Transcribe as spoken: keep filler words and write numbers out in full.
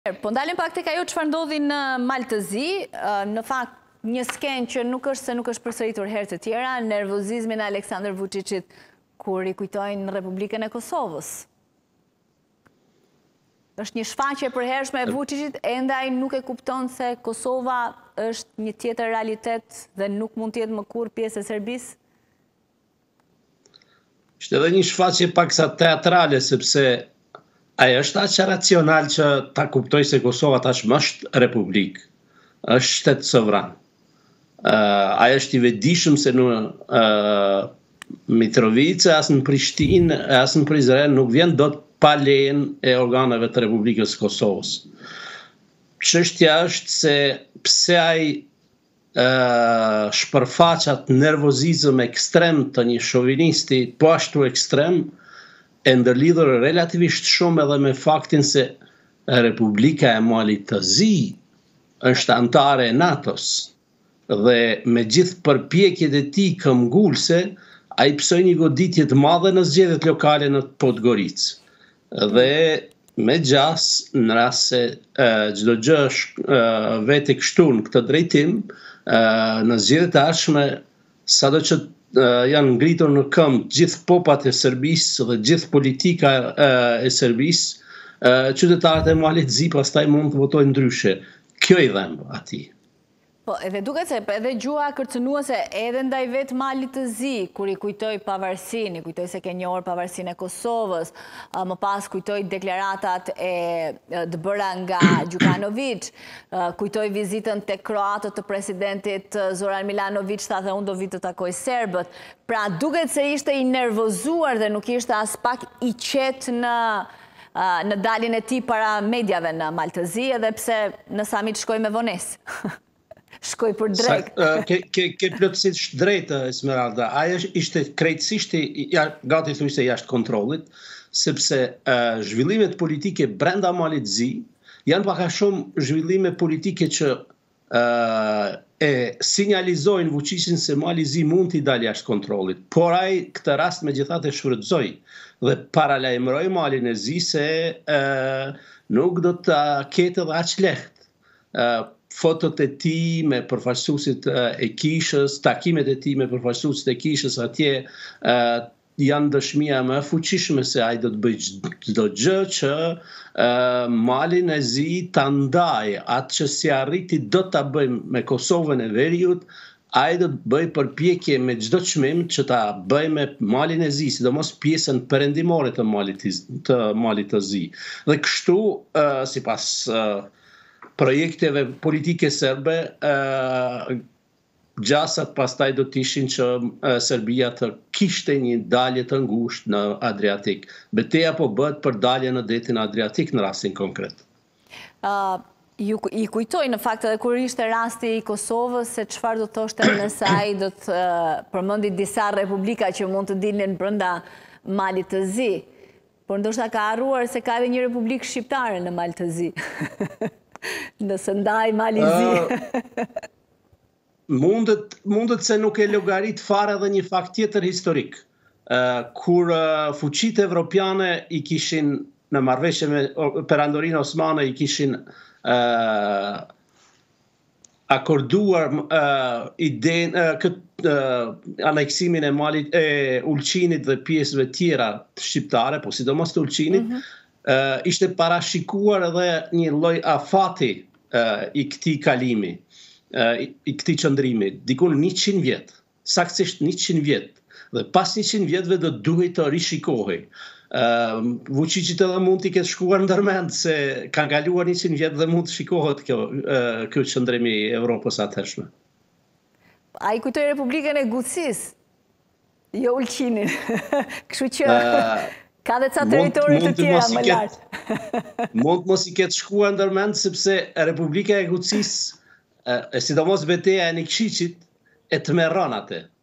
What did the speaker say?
Po ndalim pak tek ajo çfarë ndodhi në Maltëzi, në fakt një skenë që nuk është se nuk është përsëritur herë të tjera, nervozizmin e Aleksandar Vučićit kur i kujtojnë Republikën e Kosovës. Është një shfaqje e përhershme e Vučićit, ende ai nuk e kupton se Kosova është një tjetër realitet dhe nuk mund të jetë më kurrë pjesë e Serbisë. Është edhe një shfaqje paksa teatrale, sepse ai është aq racional që ta kuptoj se Kosova tashmë është republikë, është shtet sovran. Uh, ai është i vetëdijshëm se në uh, Mitrovica, as në Prishtinë, as në Prizren nuk vjen dot pa lejen e organeve të Republikës Kosovës. Çështja është se pse ai uh, shpërfaq atë nervozizëm ekstrem të një shovinisti po ashtu ekstrem, e ndërlidhur relativisht shumë edhe me faktin se Republika e Maltëzi është antare e NATO-s dhe me gjithë përpjekjet e tij këmbgulse, ai psoi një goditje të madhe në zgjedhjet lokale në Podgoricë. Dhe me gjas, në rast se çdo gjë uh, vete kështu në këtë drejtim, uh, në zgjedhjet e ardhshme, sado që uh, janë ngritur në këmbë gjithë popat e Serbisë dhe gjithë politika uh, e Serbisë, uh, qytetarët e Maltëzi pastaj mund të votojnë ndryshe. Kjo i dhem atij. Po, edhe duket se edhe gjua kërcënuese edhe ndaj vetë Malit të Zi, kur i kujtoj pavarësinë, i kujtoj se ke njohur pavarësinë e Kosovës, më pas kujtoj deklaratat e të bëra nga Đukanović, kujtoj vizitën te kroatët të presidentit Zoran Milanović, tha dhe unë do vi të takoj serbët. Pra duket se ishte i nervozuar dhe nuk ishte as pak i qetë në në daljen e tij para medjave në Maltëzi, edhe pse në summit shkoi me vonesë. Shkoj për drejt. Ke, ke, ke plotësisht drejtë, Esmeralda. Ajo ishte krejtësisht gati thujse jashtë kontrollit, sepse uh, zhvillimet politike brenda Maltëzi janë pak a shumë zhvillime politike që uh, e sinjalizojnë Vučićin se Maltëzi mund t'i dalë jashtë kontrollit. Por ai këtë rast megjithatë e shfrytëzoi dhe paralajmëroi Malin e Zi se uh, nuk do të ketë edhe aq lehtë. Uh, fotot e tij me përfaqësuesit e kishës, takimet e tij me përfaqësuesit e kishës atje uh, janë dëshmia më e fuqishme se ai do të bëjë çdo gjë që uh, Malin e Zi ta ndajë, atë që si arriti do ta bëjmë me Kosovën e Veriut, ai do të bëjë përpjekje me çdo çmim që ta bëjë me Malin e Zi, sidomos pjesën perëndimore të Malit të Malit të Zi. Dhe kështu uh, sipas uh, projekteve politike serbe, uh, gjasat pastaj do të ishin që uh, Serbia të kishte një dalje të ngushtë në Adriatik. Betejë po bëhet për dalje në detin Adriatik në rastin konkret. Uh, ju, I kujtoj në fakt edhe kur ishte rasti i Kosovës se çfarë do të thoshte nëse ai do të uh, përmendi disa republika që mund të dilnin brenda Malit të Zi. Por ndoshta ka harruar se ka edhe një republikë shqiptare në Mal të Zi. Nëse ndaj Mali Zi. uh, mundet, mundet se nuk e llogarit fare edhe një fakt tjetër historik. Uh, kur uh, fuqitë evropiane i kishin në marrëveshje me Perandorinë Osmane i kishin uh, akorduar uh, iden, uh, këtë uh, aneksimin e Malit e Ulqinit dhe pjesëve tjera shqiptare, po sidomos të Ulqinit, mm-hmm. Uh, ishte parashikuar edhe një lloj afati uh, i këtij kalimi, uh, i, i këtij qëndrimi, diku në njëqind vjet, saktësisht njëqind vjet, dhe pas njëqind vjetëve do duhej të rishikohej. Uh, Vučićit edhe mund t'i ketë shkuar ndërmend se kanë kaluar njëqind vjet dhe mund të shikohet kjo, uh, kjo qëndrimi i Evropës atëhershme. Ai kujtoi Republikën e Gucis, jo Ulqinin. Kështu që uh, ka dhe ca territori të tjera më lartë. Mund mos i ketë shkuar ndërmend sepse Republika e Gucis, e sidomos betejë e Nikšićit, e tmerron atë.